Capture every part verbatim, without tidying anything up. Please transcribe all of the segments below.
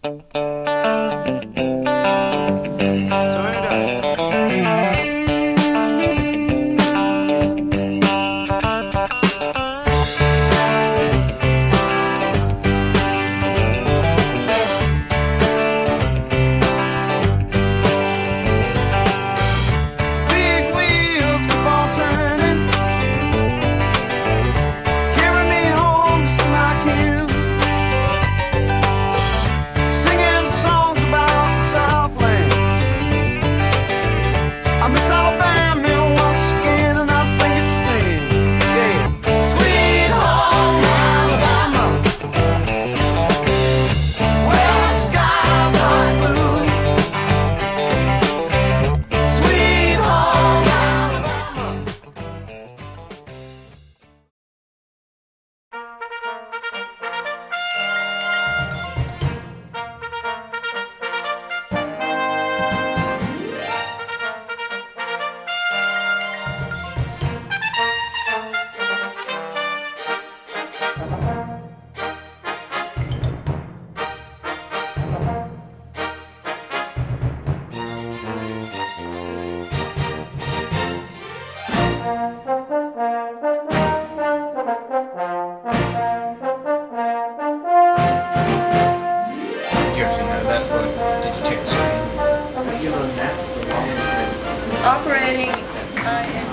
Operating. I am.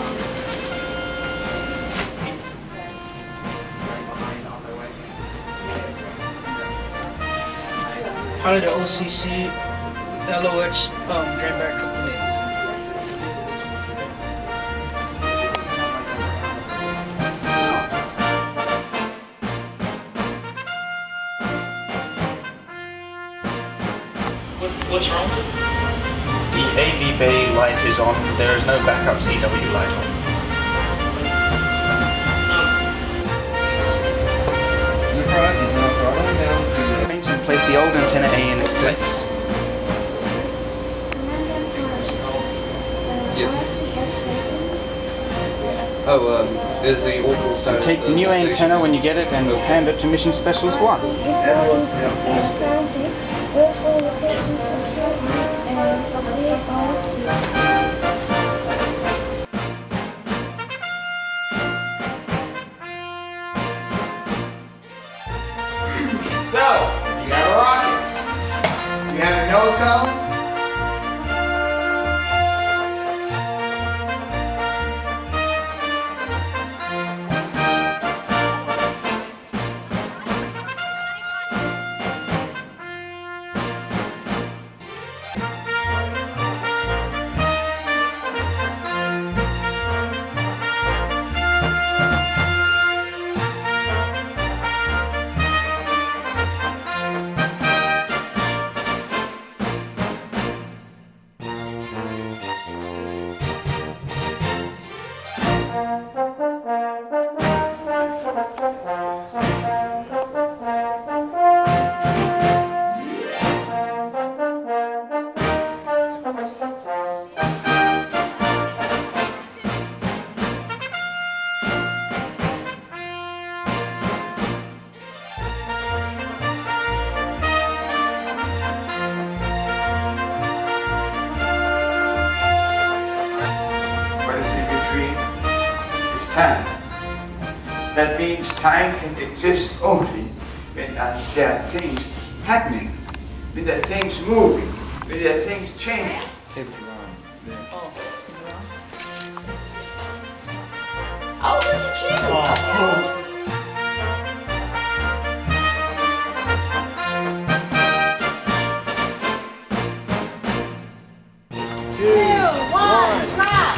How did the O C C L O H um, drain back company? What, what's wrong with it? The A V bay light is on. There is no backup C W light on. The process is now throttling down to And place the old antenna A in its place. yes. Oh, um, there's the orbital status. Take the new antenna when you get it and hand it to Mission Specialist one. Wait for location to appear and C R T. So, you got a rocket. You have a nose cone. Time. That means time can exist only when uh, there are things happening, when there are things moving, when there are things changing. Oh, look at you! Oh. Two, one, clap!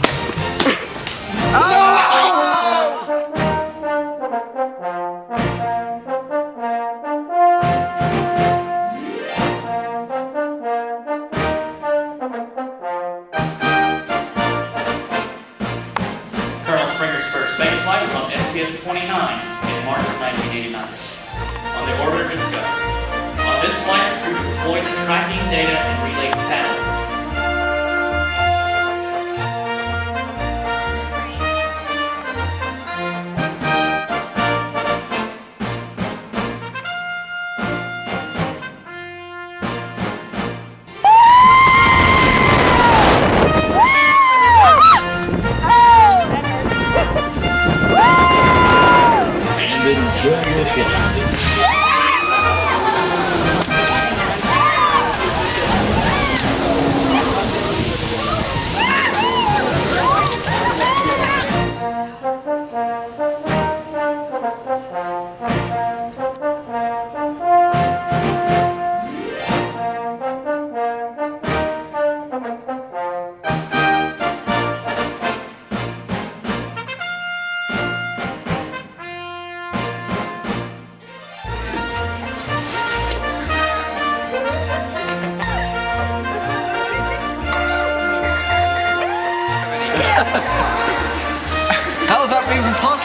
Colonel Springer's first spaceflight was on S T S twenty-nine in March of nineteen eighty-nine on the orbiter Discovery. On this flight, the crew deployed the tracking data and relay satellite.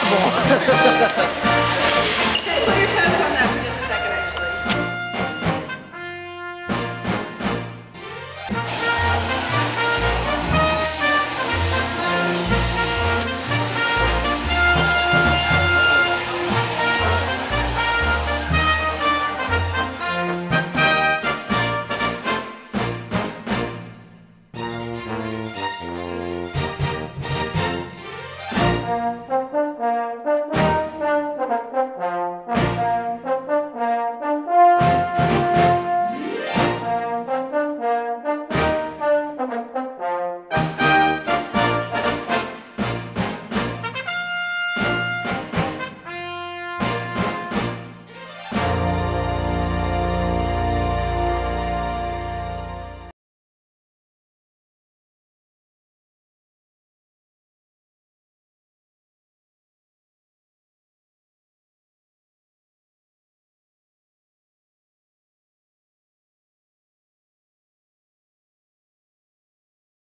awful.